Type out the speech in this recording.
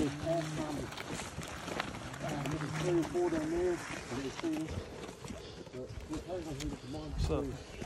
there's all kinds of maybe 3 or 4 down there, and it's finished. But we're probably going to hit it tomorrow. What's up?